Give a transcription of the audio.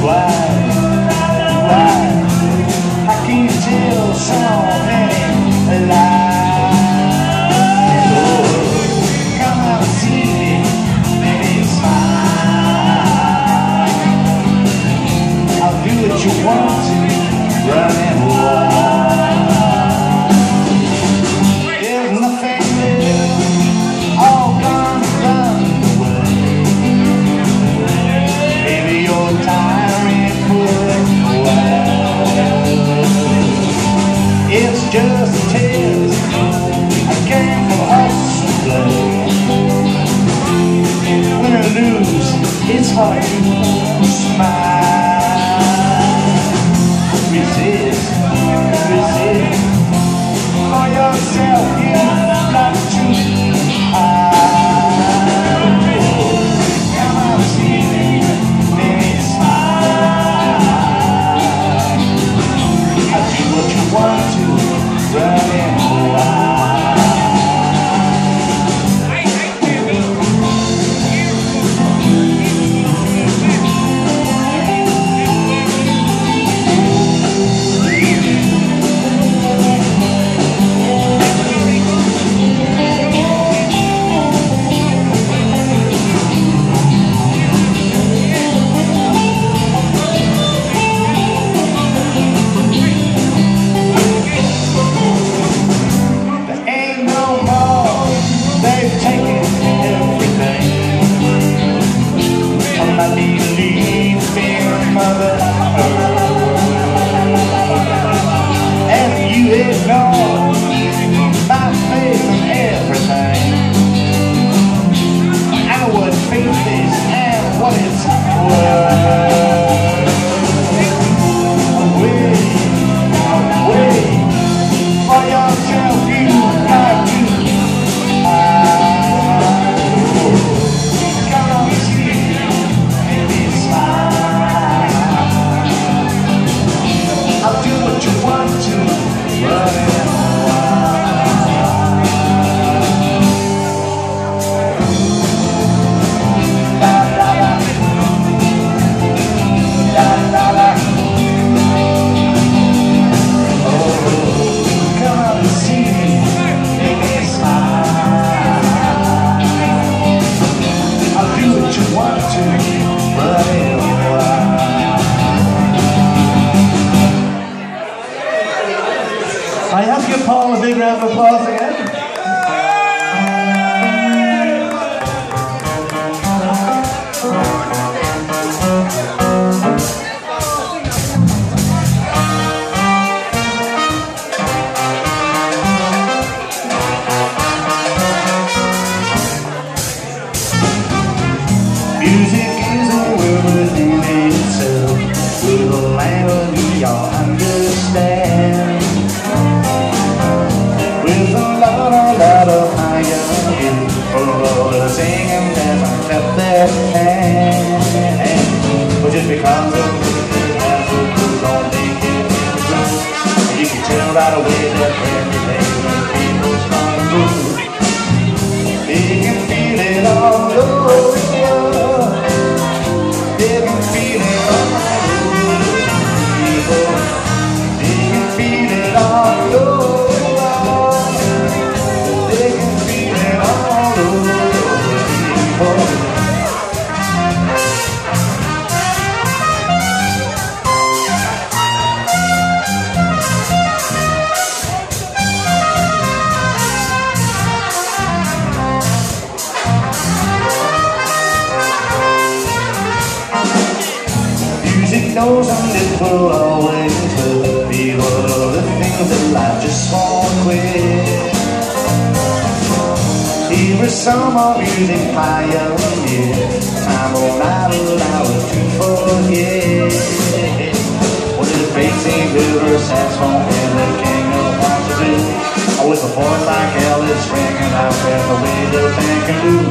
How can you tell something alive? Oh, come out and see me, baby, smile. I'll do what you want to, run and wild. There's nothing new, all gone away. Baby, you're tiring, pulling away. It's just a test, I came for us to play. Win or lose, it's hard to smile. Resist, resist, for yourself, you've got to hide. Come on, see me, baby, smile. I'll do what you want to, running wild. I have to give Paul a big round of applause again. Music is a world within itself, with a language we all understand. With a lot of higher full of singing never kept their hand. But just because of the Africans don't think it, you can tell right away that everything people's gone through. They can feel it all over you. They can feel it all over people. They can feel it all over. Music knows and it will always hurt people of the things that life just won't quit. Here is some of music pioneer, time will not allow us to forget. What is Basie River, saxophone, and the king of Washington? With a voice like Ellis ringing out there the way the band can do.